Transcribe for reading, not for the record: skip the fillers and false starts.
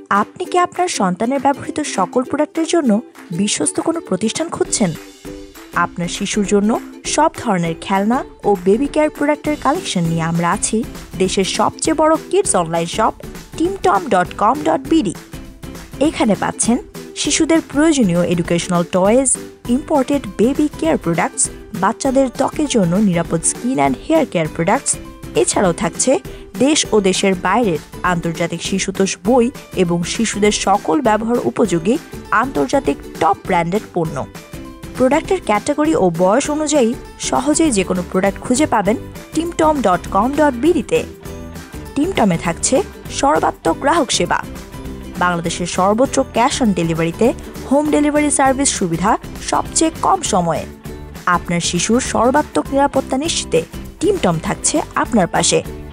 আপনি কি আপনার সন্তানের ব্যবহৃত সকল প্রোডাক্টের জন্য বিশ্বস্ত কোনো প্রতিষ্ঠান খুঁজছেন? আপনার শিশুর জন্য সব ধরনের খেলনা ও বেবি কেয়ার প্রোডাক্টের কালেকশন নিয়ে আমরা আছি দেশের সবচেয়ে বড় কিডস অনলাইন শপ timtom.com.bd। এখানে পাচ্ছেন শিশুদের প্রয়োজনীয় educational toys, imported baby care products, বাচ্চাদের ত্বকের জন্য নিরাপদ skin and hair care products. এছাড়াও থাকছে দেশ ও দেশের বাইরের আন্তর্জাতিক শিশুতোষ বই এবং শিশুদের সকল ব্যবহার উপযোগী আন্তর্জাতিক টপ ব্র্যান্ডেড পণ্য। প্রোডাক্টের ক্যাটাগরি ও বয়স অনুযায়ী সহজেই যে কোনো প্রোডাক্ট খুঁজে পাবেন timtom.com.bd-তে। টিমটমে থাকছে সর্বাত্মক গ্রাহক সেবা, বাংলাদেশের সর্বোচ্চ ক্যাশ অন ডেলিভারিতে হোম ডেলিভারি সার্ভিস সুবিধা সবচেয়ে কম সময়ে। আপনার শিশুর সর্বাত্মক নিরাপত্তা নিশ্চিতে টিমটম থাকছে আপনার পাশে।